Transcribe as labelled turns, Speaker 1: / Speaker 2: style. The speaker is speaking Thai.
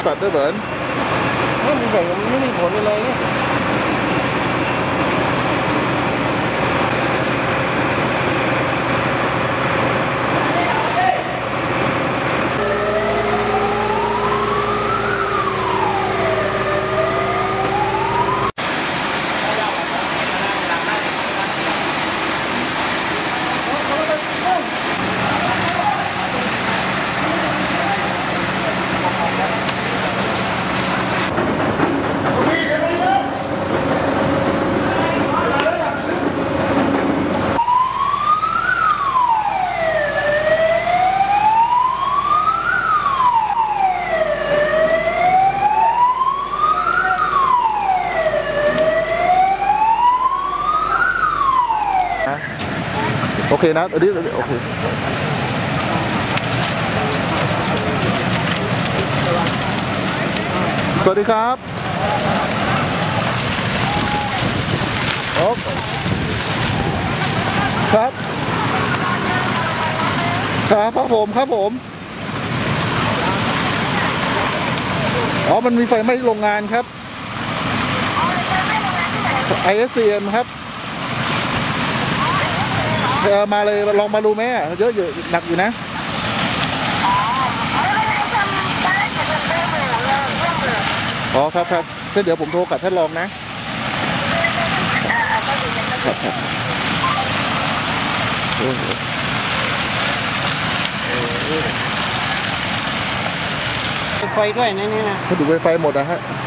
Speaker 1: ปัดด้วยเบิร์น
Speaker 2: ไม่มีแบ่งมันไม่มีผลอะไรเนี่ย
Speaker 1: โอเคนะอันนี้โอเคสวัสดีครับโอ้ครับครับผมครับผมอ๋อมันมีไฟไหม้โรงงานครับ ISCM ครับมาเลยลองมาดูไหมเยอะอยู่หนักอยู่นะอ๋อครับครับเดี๋ยวผมโทรกลับท่านรองนะ
Speaker 2: ไฟด้วยนี่นะ
Speaker 1: ถ้าดูไฟหมดนะฮะ